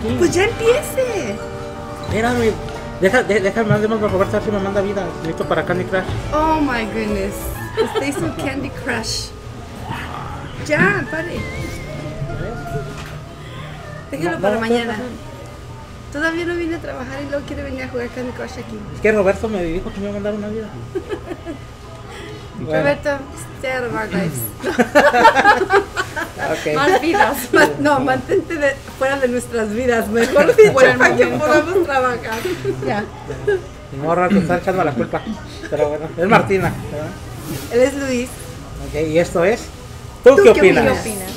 aquí. Pues ya empiece. Espérame. Déjame mandar a Roberto a ver si me manda vida. Listo para Candy Crush. Oh my goodness. Stay so Candy Crush. Ya, pare. Déjalo para mañana. Todavía no vine a trabajar y luego quiere venir a jugar Candy Crush aquí. Es que Roberto me dijo que me iba a mandar una vida. Bueno. Roberto, stay out of our lives. Okay. Más vidas. No, mantente fuera de nuestras vidas, mejor dicho, para que podamos trabajar. Ya. Mi morra te está echando la culpa. Pero bueno, es Martina, ¿verdad? Él es Luis. Ok, y esto es. ¿Tú qué opinas? ¿Qué opinas?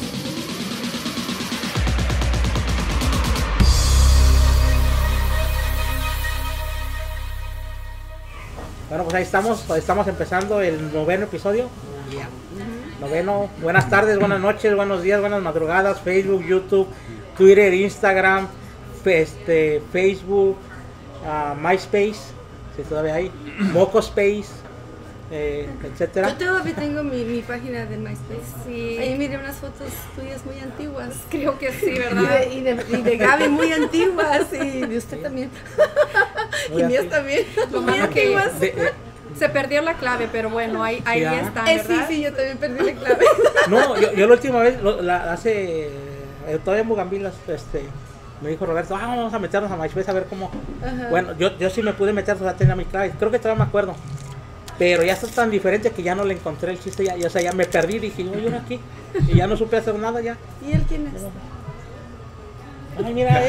Bueno, pues ahí estamos empezando el 9º episodio. Noveno, buenas tardes, buenas noches, buenos días, buenas madrugadas, Facebook, YouTube, Twitter, Instagram, Facebook, MySpace, si todavía hay, MocoSpace, etcétera. Yo todavía tengo mi página de MySpace. Sí. Ahí miré unas fotos tuyas muy antiguas. Creo que sí, Y ¿verdad? de Gaby muy antiguas y de usted también. Muy Y mías antiguas. también. Lo Muy malo que antiguas. se perdió la clave, pero bueno, ahí Ya. están, Sí, ¿verdad? sí, yo también perdí la clave. No, yo la última vez, todavía en Bugambilas, me dijo Roberto, vamos a meternos a MySpace a ver cómo. Ajá. Bueno, yo sí me pude meter, o sea, tenía mi clave, creo que todavía me acuerdo. Pero ya está tan diferente que ya no le encontré el chiste, o sea, ya me perdí, dije, oye, aquí, y ya no supe hacer nada ya. ¿Y él quién es? Ay, mira,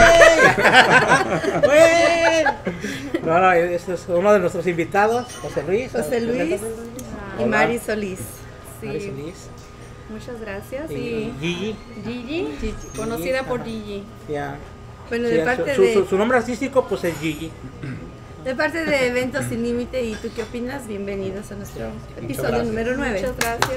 ¡eh! No, este es uno de nuestros invitados, José Luis. José Luis y Hola. Mari Solís. Sí. Mari Solís. Muchas gracias. Y Y Gigi. Gigi, conocida por Ajá. Gigi. Ya. Bueno, Sí, de parte su nombre artístico pues es Gigi. de parte de Eventos Sin Límite, ¿y tú qué opinas? Bienvenidos a nuestro episodio gracias. número 9. Muchas gracias.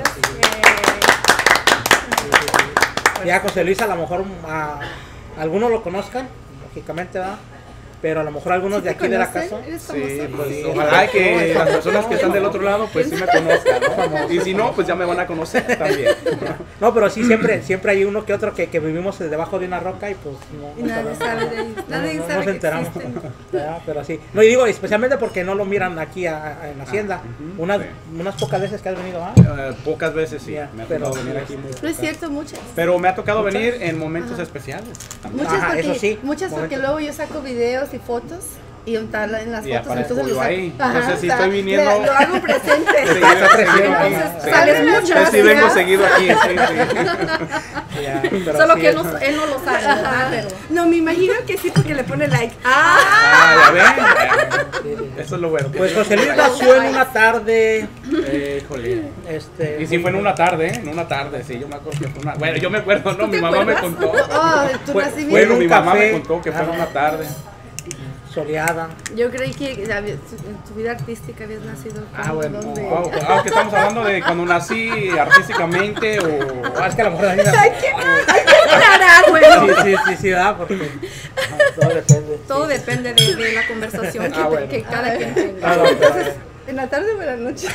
Ya José Luis a lo mejor algunos lo conozcan, lógicamente, ¿verdad? Pero a lo mejor algunos de aquí de la casa. ¿Eres Sí, famoso? pues Sí. ojalá que las personas que están del otro lado pues sí me conozcan, ¿no? Y si no, pues ya me van a conocer también. No, pero sí, siempre hay uno que otro que vivimos debajo de una roca y pues Y nadie sabe de ellos. Nadie no sabe nos que enteramos. existen. ¿Verdad? Pero sí. No, y digo, especialmente porque no lo miran aquí en Hacienda. Ujú, sí. Unas pocas veces que has venido, ¿ah? Pocas veces sí, Ya, me ha pero- tocado venir aquí muy No es pocas. cierto, muchas. Pero me ha tocado ¿Muchas? venir en momentos especiales. también. Muchas Ajá, porque, eso sí, muchas porque momento. luego yo saco videos y fotos y en las Y fotos aparezco entonces yo lo saco. ahí. Ajá, Entonces, si o sea, estoy viniendo- lo hago presente. Seguido, seguido aquí. Entonces, Sí. sales mucho. Yo sí vengo seguido aquí, sí, sí. Ya, pero Solo sí, que es- él no lo sabe, ¿verdad? Ajá. Pero No, me imagino que sí porque le pone like. Ah, ya sí, sí. ven. Eso es lo bueno. que Pues tiene José Luis como nació en una tarde. Híjole. Y si muy- fue en una tarde, ¿eh? En una tarde, sí, yo me acuerdo que fue una... Bueno, yo me acuerdo, no, ¿Tú mi te mamá me acuerdas? contó. Oh, de tu Fue- nacimiento. fue en Bueno, un mi mamá café. me contó que fue en Ajá. una tarde. Soleada. Yo creí que en tu vida artística habías nacido. Ah, bueno. ¿dónde? Wow, que estamos hablando de cuando nací artísticamente o... Es que a lo mejor Daniela- Hay que aclarar, bueno. Sí, ¿verdad? Porque todo depende. todo depende de la conversación que, bueno. que cada quien tenga. Ah, no, Entonces, ¿en la tarde o en la noche?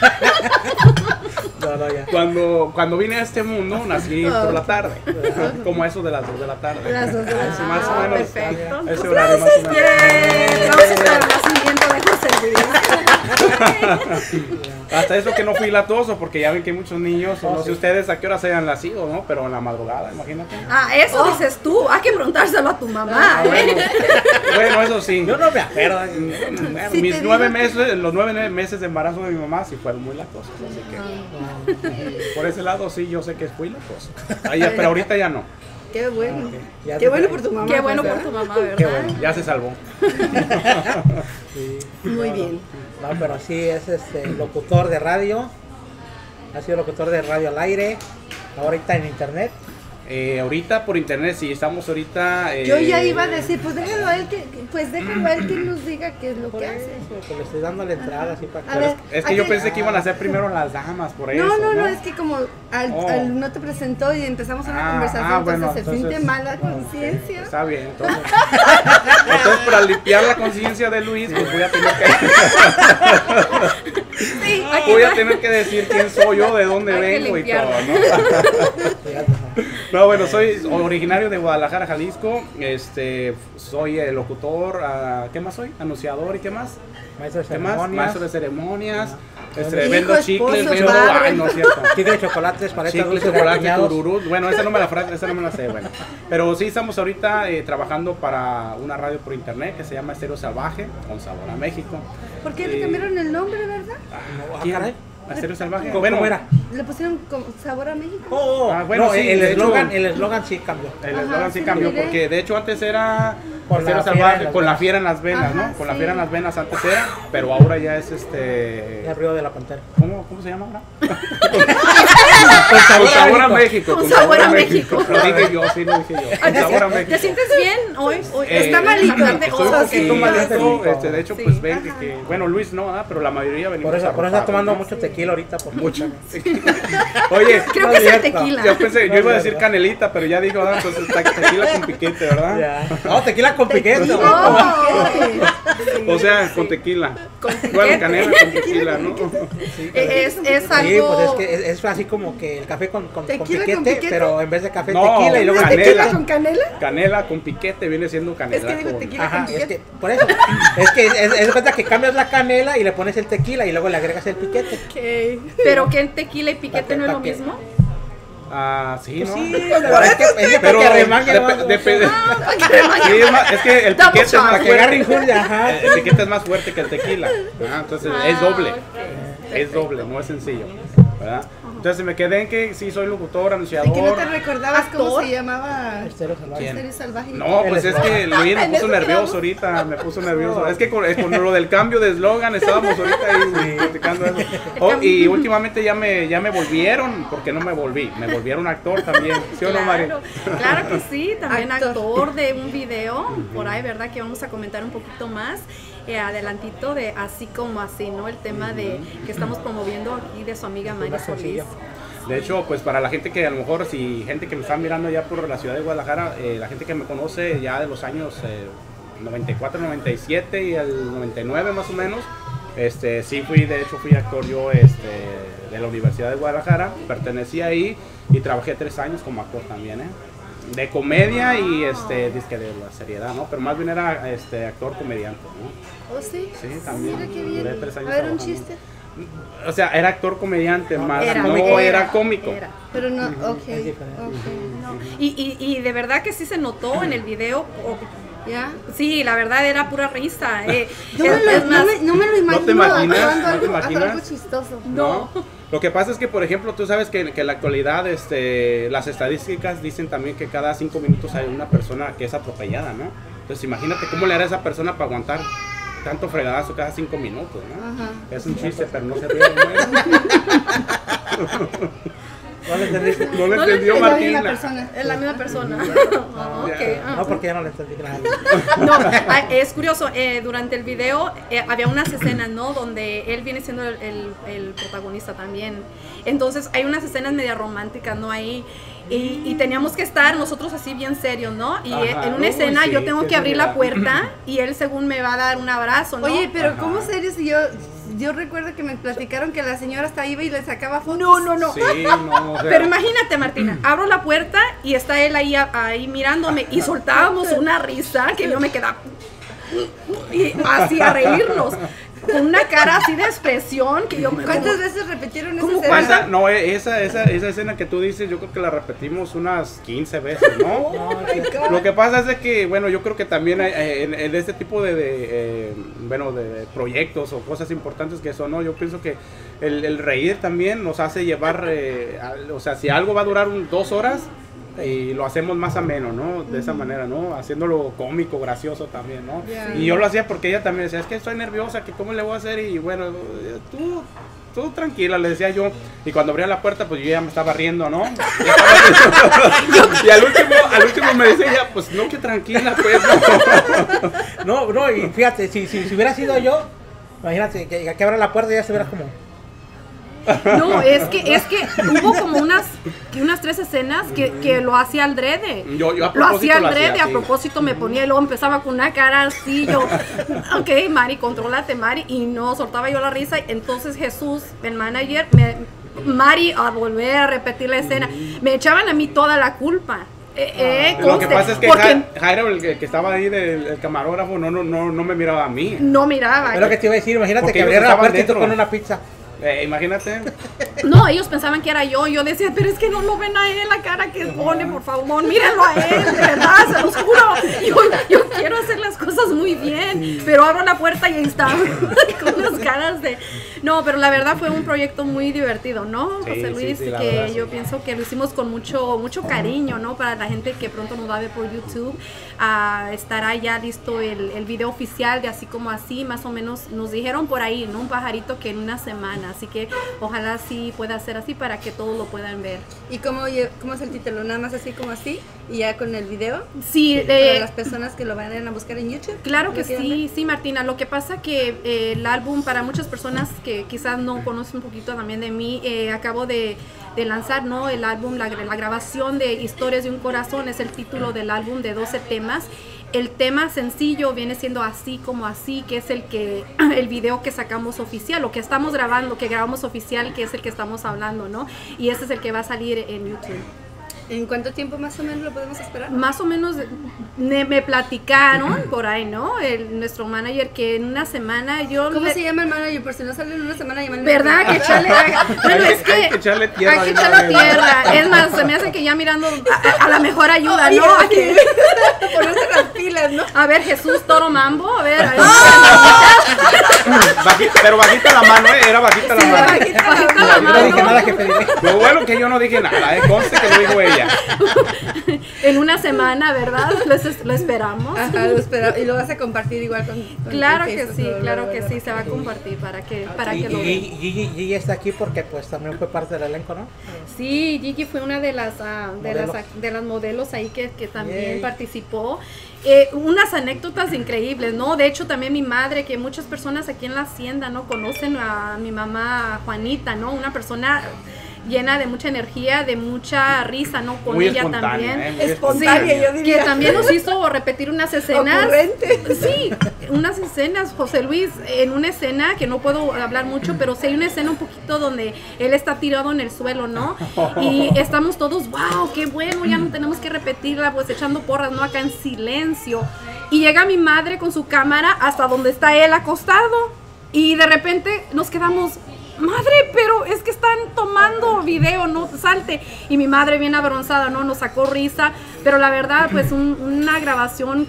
no, ya. Cuando vine a este mundo, nací por la tarde. Como eso de las 2 de la tarde. Las 2 de la Sí, más o Ah, menos. perfecto. Ese horario más o menos. Vamos para el nacimiento de José Luis. Hasta eso que no fui latoso, porque ya ven que hay muchos niños, o no sí. sé ustedes a qué hora se hayan nacido, ¿no? Pero en la madrugada, imagínate. Ah, eso dices tú. Hay que preguntárselo a tu mamá. Ah, bueno, eso sí. Yo no me acuerdo. Bueno, Si mis te 9 digo que- meses, los 9 meses de embarazo de mi mamá sí fueron muy latosos, así que por ese lado sí yo sé que fui latoso. Pero ahorita ya no, Qué bueno. Ya Qué te bueno trae. por tu mamá. Qué bueno pues, por tu ¿verdad? mamá, ¿verdad? Qué bueno. ya se salvó. Sí. Muy bien. No, pero sí es locutor de radio. Ha sido locutor de radio al aire. Ahorita en internet. Ahorita por internet, sí, estamos ahorita... Yo ya iba a decir, pues déjalo a él que nos diga qué es lo Por que eso, hace. que le estoy dando la entrada así para A que. ver, Es que yo ¿a pensé que iban a ser primero las damas, por eso. No, es que como Oh. no te presentó y empezamos una Ah, conversación, bueno, entonces se siente entonces- mala conciencia. Está bien, entonces. Entonces, para limpiar la conciencia de Luis, pues voy a tener que... Sí, voy a tener que decir quién soy yo, de dónde Hay que vengo y todo, limpiarlo. ¿no? Fíjate, No, bueno, soy originario de Guadalajara, Jalisco. Soy el locutor. ¿Qué más soy? Anunciador y qué más. Maestro de ¿Qué más? ceremonias. Maestro de ceremonias. Hijo, Vendo chicles, esposo, vendo. padre. Ay, no es cierto. Chicle de chocolates, paletas, Chicles, dulces, chocolate, grañados. tururú. Bueno, esa no me la sé, bueno. Pero sí estamos ahorita trabajando para una radio por internet que se llama Estéreo Salvaje, con sabor a México. ¿Por qué le cambiaron el nombre, verdad? ¿Quién? ¿Quién? ¿Estéreo Salvaje? ¿Cómo era? ¿Le pusieron con sabor a México? Bueno, sí, el de hecho, eslogan sí cambió. El Ajá, eslogan sí sí, cambió miré. porque de hecho antes era Con Estéreo la fiera Salvaje, en las con la venas. fiera en las venas, Ajá, ¿no? Con la sí. fiera en las venas antes era, pero ahora ya es El río de la Pantera. ¿Cómo se llama ahora? Con Con sabor a México. Con sabor a México. Lo dije yo, sí lo dije yo. Con sabor a México. ¿Te sientes bien hoy? Está malito. Estoy un poquito sí. malito. De hecho, pues Sí. ven que, bueno, Luis no, ¿verdad? Pero la mayoría venimos Por eso está arropados, tomando ¿no? mucho tequila ahorita. Mucho. Oye, Creo No que es es el cierto. tequila. yo pensé, yo No, iba a no, decir no. canelita, pero ya digo, entonces tequila con piquete, ¿verdad? Ya. No, tequila con piquete. No. O sea, con tequila. Con Bueno, piquete. canela con tequila, ¿no? Es Sí, algo... pues es que es así como que el café con ¿Tequila piquete, con piquete? pero en vez de café No, tequila y luego canela. ¿Tequila con canela? Canela con piquete viene siendo canela. Es que digo con- tequila. Ajá, con es piquete. que por eso, es que es de cuenta que cambias la canela y le pones el tequila y luego le agregas el piquete. Pero que tequila y piquete no es lo Pa' que- mismo. Sí, ¿no? Sí, pero es que Pero para que remangue dep- más, depende. Ah, para que remangue. Sí, es que el Double piquete es shot. más para que agarre fuerte. injundia, ajá. El piquete es más fuerte que el tequila. Entonces es doble. ok. Es doble, no es sencillo. ¿Verdad? Entonces me quedé en que sí soy locutor, ¿Y que no anunciador. te recordabas cómo ¿Actor? se llamaba? Estéreo Salvaje. ¿Quién? Estéreo Salvaje. No, pues es que Luis me puso nervioso ahorita, me puso nervioso. Es que con lo del cambio de eslogan estábamos ahorita ahí platicando eso. Y últimamente ya me volvieron, porque no me volvieron actor también, ¿sí o no, Mari? Claro que sí, también Actor. actor de un video, por ahí, ¿verdad? Que vamos a comentar un poquito más adelantito de Así Como Así, ¿no? El tema de que estamos promoviendo aquí de su amiga Mari Más Solís. sencillo. De hecho, pues para la gente que a lo mejor, si gente que me está mirando ya por la ciudad de Guadalajara, la gente que me conoce ya de los años 94, 97 y el 99 más o menos, sí de hecho fui actor yo de la Universidad de Guadalajara, pertenecí ahí y trabajé 3 años como actor también, de comedia y disque de la seriedad, ¿no? Pero más bien era actor comediante, ¿no? ¿Oh, sí? Sí, también. Mira qué bien. Duré 3 años A ver, un trabajando. chiste. O sea, era actor comediante, más era no cómico. era cómico. Era. Pero no, ok. Es diferente. Ok. Y de verdad que sí se notó en el video. ¿Ya? Sí, la verdad era pura risa. Yo no me lo imagino te imaginas? actuando ¿No te algo imaginas? chistoso. No. Lo que pasa es que, por ejemplo, tú sabes que en la actualidad las estadísticas dicen también que cada 5 minutos hay una persona que es atropellada, ¿no? Entonces imagínate cómo le hará a esa persona para aguantar tanto fregadazo cada 5 minutos, ¿no? Ajá. Es un chiste, pero no se ríe. ¿No le entendiste? No lo No le entendió Es la misma Martina. persona. Es la misma persona. Ah, ok, ah. No, porque ya no le entendí nada. No, es curioso, durante el video había unas escenas, ¿no? Donde él viene siendo el protagonista también. Entonces hay unas escenas media románticas, ¿no? Ahí. Y teníamos que estar nosotros así bien serios, ¿no? Y Ajá. en una Uy, escena sí, yo tengo qué que abrir la seriedad. puerta y él según me va a dar un abrazo, ¿no? Oye, pero Ajá. ¿cómo serio si yo recuerdo que me platicaron que la señora hasta iba y le sacaba fotos? no. Sí, no, o sea, Pero imagínate, Martina, abro la puerta y está él ahí mirándome y soltábamos una risa que yo me quedaba y así a reírnos con una cara así de expresión que yo me ¿Cuántas veces repitieron esa ¿Cómo escena? ¿cuánta? No, esa escena que tú dices, yo creo que la repetimos unas 15 veces, ¿no? Oh my God. Lo que pasa es de que, bueno, yo creo que también en este tipo de proyectos o cosas importantes que son, ¿no? Yo pienso que el reír también nos hace llevar, o sea, si algo va a durar 2 horas, y lo hacemos más ameno, ¿no? De esa manera, ¿no? Haciéndolo cómico, gracioso también, ¿no? Yeah. Y yo lo hacía porque ella también decía, es que estoy nerviosa, que cómo le voy a hacer, y bueno, tú tranquila, le decía yo, y cuando abría la puerta, pues yo ya me estaba riendo, ¿no? Ya estaba riendo. Y al último me decía ella, pues no, que tranquila, pues, no. No, y fíjate, si hubiera sido yo, imagínate que abra la puerta y ya estuvieras como. No, es que hubo como unas 3 escenas que lo hacía al drede. Yo a Lo propósito hacía al lo hacía, drede, a sí. propósito me ponía y luego empezaba con una cara así, yo, ok, Mari, contrólate, Mari, y no soltaba yo la risa. Entonces Jesús, el manager, Mari a volver a repetir la escena. Me echaban a mí toda la culpa. Lo que pasa es que porque Jairo, el que estaba ahí del camarógrafo, no me miraba a mí. no miraba. Es lo que te iba a decir, imagínate Porque que ellos abriera la estaban puerta y tú dentro. con una pizza. Imagínate. No, ellos pensaban que era yo. Yo decía, pero es que no lo ven a él la cara que pone, por favor, mírenlo a él, de verdad, se los juro. Yo quiero hacer las cosas muy bien, pero abro la puerta y ahí está, con las caras de... No, pero la verdad fue un proyecto muy divertido, ¿no, Sí, José Luis? sí, la que verdad, yo sí. pienso que lo hicimos con mucho cariño, ¿no? Para la gente que pronto nos va a ver por YouTube, estará ya listo el video oficial de Así Como Así, más o menos nos dijeron por ahí, ¿no? Un pajarito que en una semana, así que ojalá sí pueda ser así para que todos lo puedan ver. ¿Y cómo es el título? ¿Nada más Así Como Así? ¿Y ya con el video? Sí, Para las personas que lo vayan a buscar en YouTube. claro que ¿Lo quieran sí, sí, Martina. Lo que pasa que el álbum, para muchas personas que quizás no conocen un poquito también de mí, acabo de lanzar, ¿no? El álbum, la grabación de Historias de un Corazón es el título del álbum de 12 temas. El tema sencillo viene siendo Así Como Así, que es el video que sacamos oficial, o que estamos grabando, que grabamos oficial, que es el que estamos hablando, ¿no? Y ese es el que va a salir en YouTube. ¿En cuánto tiempo más o menos lo podemos esperar? Más o menos me platicaron por ahí, ¿no? Nuestro manager, que en una semana yo... ¿Cómo se llama el manager? Por si no sale en una semana llamando. ¿Verdad? Que echarle... Bueno, es que... Hay que echarle tierra. Hay que de una echarle vez. tierra. Es más, se me hace que ya mirando a la mejor ayuda, Oye, ¿no? oye, ponerse las pilas, ¿no? A ver, Jesús Toro Mambo, a ver... Pero bajita la mano, era bajita la mano. bajita la Yo no mano. dije nada, jefe. Dime. Lo bueno que yo no dije nada, conste que lo dijo ella. En una semana, ¿verdad? Lo esperamos. Ajá, lo espero. Y lo vas a compartir igual con Claro en que Facebook, sí, lo- claro lo- que lo- sí, se va a compartir para que lo vean. Gigi está aquí porque pues también fue parte del elenco, ¿no? Sí, Gigi fue una de las Modelo. de las modelos ahí que también Yay. participó. Unas anécdotas increíbles, ¿no? De hecho, también mi madre, que muchas personas aquí en la hacienda, ¿no? Conocen a mi mamá Juanita, ¿no? Una persona llena de mucha energía, de mucha risa, ¿no? Con Muy ella espontánea, también. muy Espontánea, yo diría. Que también nos hizo repetir unas escenas. Ocurrente. Sí, unas escenas, José Luis, en una escena que no puedo hablar mucho, pero sí hay una escena un poquito donde él está tirado en el suelo, ¿no? Y estamos todos, wow, qué bueno, ya no tenemos que repetirla, pues echando porras, ¿no? Acá en silencio. Y llega mi madre con su cámara hasta donde está él acostado. Y de repente nos quedamos, madre, pero es que están tomando video, no salte. Y mi madre bien avergonzada, ¿no? Nos sacó risa, pero la verdad, pues una grabación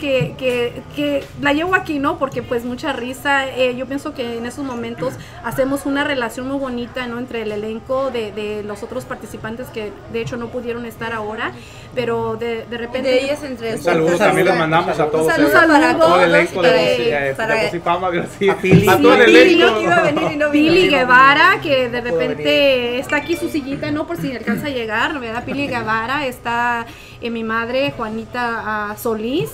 que la llevo aquí, ¿no? Porque pues mucha risa. Yo pienso que en esos momentos hacemos una relación muy bonita, ¿no? Entre el elenco de los otros participantes que de hecho no pudieron estar ahora, pero de repente... De ellas entre Un saludo también les mandamos a todos. Un saludo saludo para todo el todos. elenco para de Josipama, A Pili. a todo el Pili, elenco. que iba a venir y no vino. Pili Guevara, que de No pudo repente está aquí su sillita, ¿no? Por si alcanza a llegar, ¿verdad? Pili Guevara, está mi madre, Juanita Solís.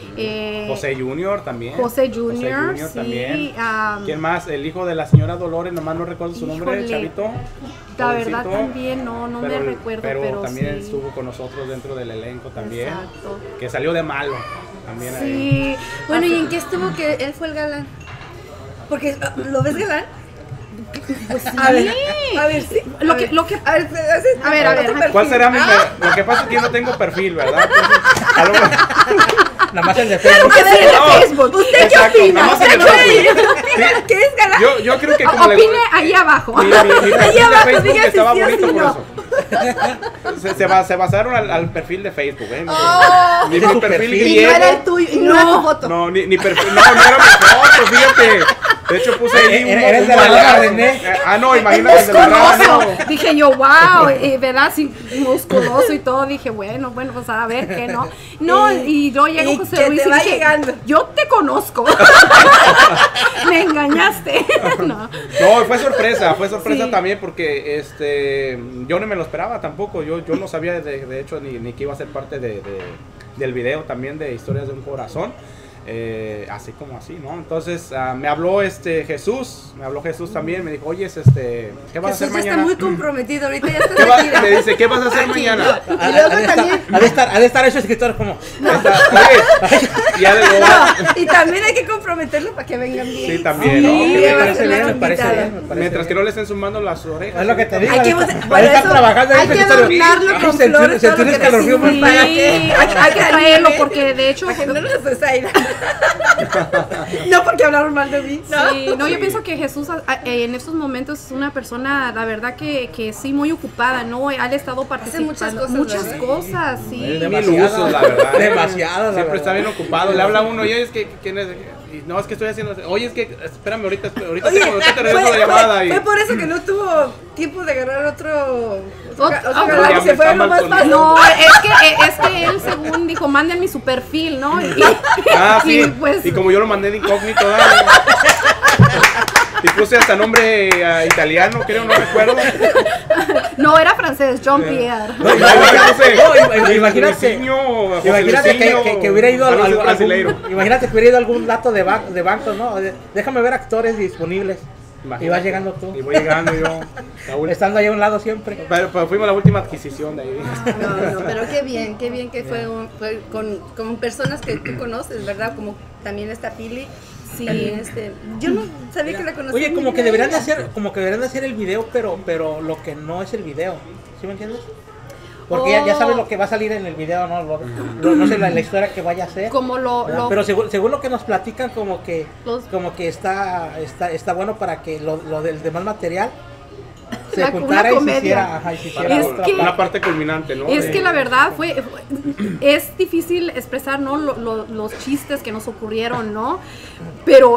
José Junior también. José Junior, sí. también. am, ¿Quién más? El hijo de la señora Dolores, nomás no recuerdo su nombre, Híjole. chavito. La verdad jovencito. también no me recuerdo, pero también sí. estuvo con nosotros dentro del elenco también. Exacto. Que salió de malo también ahí. Sí. Bueno, ¿y en qué estuvo que él fue el galán? Porque, ¿lo ves galán? Pues sí. A ver, sí. Lo que- A ver, A ver, a ver. ¿Cuál será mi Lo que pasa es que yo no tengo perfil, ¿verdad? Entonces, a lo mejor- Nada más el de Facebook. que sí, No, de Facebook. ¿Usted qué exacto, opina? nada más en el ¿Usted Facebook. opina que es galán? Yo creo que como Opine ahí abajo. mi perfil de abajo, Facebook diga si estaba sí o bonito si por no. eso. Se basaron al perfil de Facebook, ¿eh? Ni ¿Es mi tu perfil perfil? Y griego. no era el tuyo, y no era tu foto. No, ni perfil. No era mi foto, fíjate. De hecho puse ahí Eres de la bailazo. barra, René. No, imagínate el de la barra, Musculoso. no. Dije yo, wow, ¿verdad? Sí, musculoso y todo. Dije, bueno, pues a ver qué no. No, y yo llego y José que Luis te y va dije, llegando. yo te conozco. Me engañaste. No. No, fue sorpresa Sí. también porque yo no me lo esperaba tampoco. Yo no sabía de hecho ni que iba a ser parte del video también de Historias de un Corazón. así como así, ¿no? Entonces me habló Jesús también, me dijo, oye, ¿qué vas a hacer Jesús ya está mañana? muy comprometido, ahorita ya está Me dice, ¿qué vas a hacer mañana? Y luego también... Ha de estar ese escritor como... Oye, ya le digo, Y también hay que comprometerlo para que vengan bien. sí, también, Sí, ¿no? ya va a ser me la parece invitada. bien, me parece Mientras que bien. no le estén sumando las orejas. Es lo que te digo. Hay que, ha de por estar eso, trabajando en hay ese que escritorio. adornarlo con Sentir- flores, todo sentir lo que escalofrío decimos muy para Sí, que... hay que traerlo porque de hecho... Para que no nos desaire. No porque hablaron mal de mí. Sí, no, yo pienso que Jesús en estos momentos es una persona, la verdad que sí, muy ocupada, ¿no? Ha estado participando. muchas cosas, cosas, sí. De mil usos, la verdad. Demasiado, la Siempre verdad. está bien ocupado. Le habla uno, y oye, es que, ¿quién es? Y, no, es que estoy haciendo. Oye, es que, espérame, ahorita Oye, te regreso la llamada. fue por eso que no tuvo tiempo de agarrar otro otro canal, ya se me fue está lo más mal fácil. No, es que él según dijo, manden su perfil, ¿no? Sí. y pues, Y como yo lo mandé de incógnito, y puse hasta nombre italiano, creo, no recuerdo. no, era francés, John Pierre. No, imagínate que hubiera ido imagínate que hubiera ido a algún dato de banco, ¿no? Déjame ver actores disponibles. Y vas llegando tú. Y voy llegando yo. Estando ahí a un lado siempre. Pero fuimos la última adquisición de ahí. No, pero qué bien que fue con personas que tú conoces, ¿verdad? Como también esta Pili. Sí. También yo no sabía que la conocía. Oye, como muy que bien. deberían de hacer el video, pero lo que no es el video. ¿Sí me entiendes? Porque ya sabes lo que va a salir en el video, ¿no? No sé la historia que vaya a ser. Como Pero según lo que nos platican, como que está bueno para que lo del demás material se una juntara y se comedia. hiciera, y se hiciera Es otra que- parte. Una parte culminante, ¿no? Es que la verdad es difícil expresar, ¿no? Los chistes que nos ocurrieron, ¿no? Pero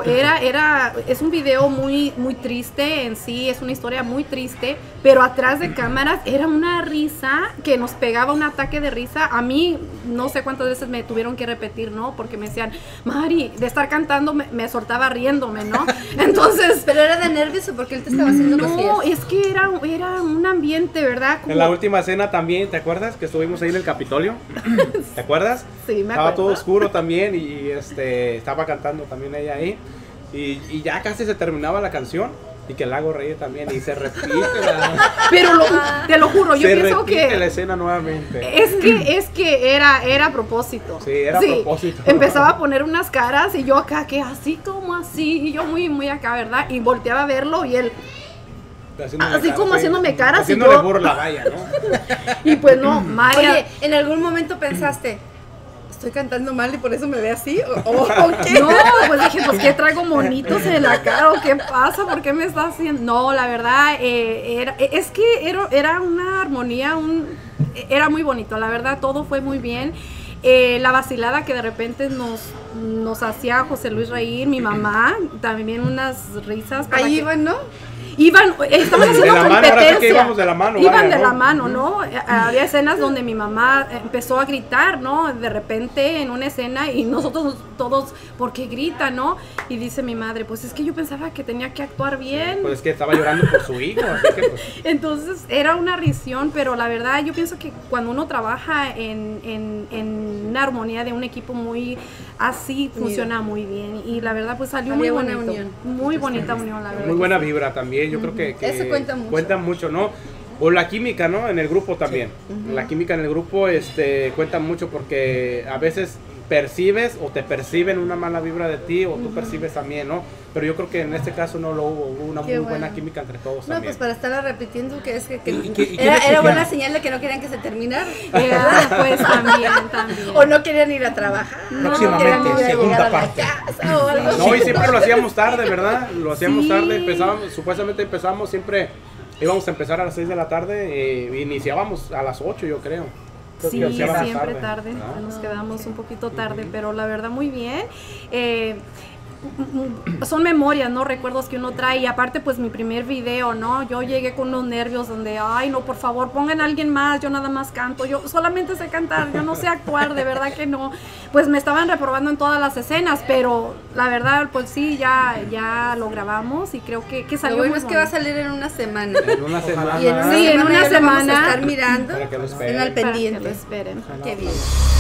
es un video muy, muy triste en sí, es una historia muy triste, pero atrás de cámaras era una risa que nos pegaba, un ataque de risa. A mí, no sé cuántas veces me tuvieron que repetir, ¿no? Porque me decían, Mari, de estar cantando me soltaba riéndome, ¿no? Entonces... Pero era de nervios o porque él te estaba haciendo No, cosillas. es que era un ambiente, ¿verdad? En la última cena también, ¿te acuerdas? Que estuvimos ahí en el Capitolio. ¿Te acuerdas? Sí, me Estaba acuerdo. todo oscuro también y estaba cantando también ella ahí. Y ya casi se terminaba la canción. Y que el lago reír también. Y se repite Pero te lo juro, yo se pienso repite que la escena nuevamente. es que era a propósito. Sí, era a propósito. Empezaba a poner unas caras y yo acá, que así como así, y yo muy, muy acá, ¿verdad? Y volteaba a verlo y él, así como haciéndome caras, y haciéndole yo- burla, vaya, ¿no? y pues no, María. Oye, ¿en algún momento pensaste, estoy cantando mal y por eso me ve así? ¿O qué? No, pues dije, pues ¿qué traigo monitos en la cara o qué pasa? ¿Por qué me está haciendo? No, la verdad, es que era una armonía, era muy bonito, la verdad, todo fue muy bien. La vacilada que de repente nos hacía José Luis reír, mi mamá, también unas risas. para Ahí que- iban, ¿no? Estaban haciendo De la mano, ahora sí que competencia. íbamos de la mano, Iban vaya, de ¿no? la mano, ¿no? Había escenas donde mi mamá empezó a gritar, ¿no? De repente en una escena y nosotros todos, ¿por qué grita, no? Y dice mi madre, pues es que yo pensaba que tenía que actuar bien. Pues es que estaba llorando por su hijo, así que pues... Entonces era una risión, pero la verdad yo pienso que cuando uno trabaja en una armonía de un equipo muy así, funciona muy bien. Y la verdad pues salió muy Había buena bonito. unión. Muy bonita unión, la verdad. Muy buena vibra también, yo creo que Eso cuenta mucho. Cuenta mucho, ¿no? O la química, ¿no? En el grupo también. La química en el grupo cuenta mucho porque a veces percibes o te perciben una mala vibra de ti o tú percibes también, ¿no? Pero yo creo que en este caso no lo hubo una Qué muy buena bueno. química entre todos No, también. pues para estarla repitiendo, que es que ¿Y qué era decían? buena señal de que no querían que se terminara. Pues también. O no querían ir a trabajar. Próximamente, querían ir a segunda llegar a la parte. casa o algo No, y así. siempre lo hacíamos tarde, ¿verdad? Lo hacíamos Sí. tarde, supuestamente empezamos siempre, íbamos a empezar a las 6 de la tarde, iniciábamos a las 8 yo creo. Creo Sí, que hacíamos siempre tarde, ¿no? nos quedamos un poquito tarde, pero la verdad muy bien. Son memorias, ¿no? Recuerdos que uno trae y aparte pues mi primer video, ¿no? Yo llegué con unos nervios donde, ay no, por favor pongan a alguien más, yo nada más canto, yo solamente sé cantar, yo no sé actuar, de verdad que no. Pues me estaban reprobando en todas las escenas, pero la verdad pues sí, ya lo grabamos y creo que Lo salió bueno muy es que va a bonito. salir en una semana. En una semana. Y en una Sí, en semana una ya lo vamos a semana. estar mirando Para que lo esperen. en al Para que pendiente. lo esperen. Qué bien.